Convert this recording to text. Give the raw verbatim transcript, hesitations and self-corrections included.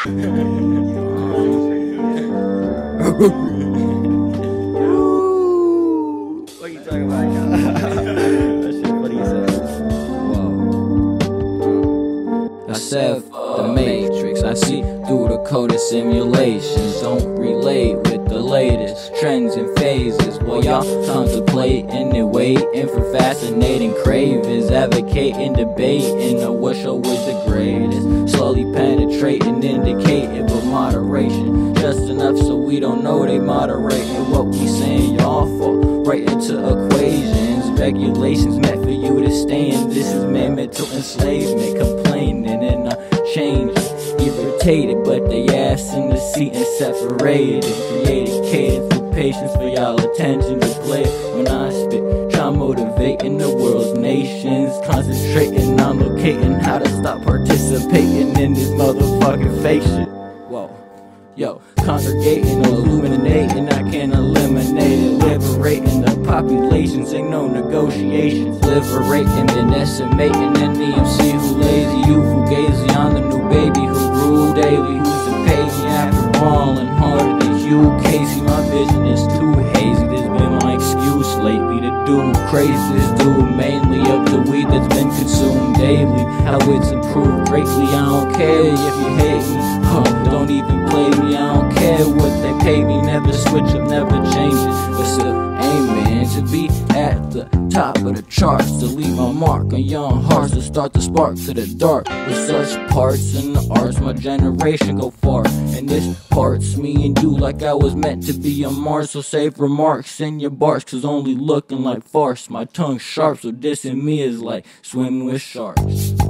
What are you talking about? That shit funny as hell. I said fuck the Matrix, I see through the code of simulations. Don't relate with the latest trends and phases. While y'all contemplating and waiting for fascinating cravings, advocating, debating, I wish I was the greatest. Slowly penetrating, indicating with moderation, just enough so we don't know they moderating what we saying. Y'all fall right into equations, regulations meant for you to stay in. This is man mental enslavement, complaining and not changing, irritated, but they ass in the seat and separated. Created cadence with patience for y'all attention to play it when I spit. Try motivating the world's nations, concentrating on locating how to stop participating in this motherfucking fake shit. Whoa. Yo, congregating, illuminating, I can eliminate it. Liberating the populations, ain't no negotiations. Liberating, then estimating any M C who lazy, you fugazi on the new baby who grew daily. Who's to pay me after falling harder than you, Casey? My vision is too hazy, this been my excuse lately to do crazy. This dude mainly of the weed that's been consumed daily. How it's improved greatly, I don't care if you hate me, huh, don't even play me. I don't care what they pay me, never switch up, never change it. But still, amen, to be at the top of the charts, to leave my mark on young hearts, to start the spark to the dark. With such parts in the arts, my generation go far. And this part's me and you like I was meant to be on Mars. So save remarks in your bars, cause only looking like farce. My tongue sharp, so dissing me is like swimming with sharks.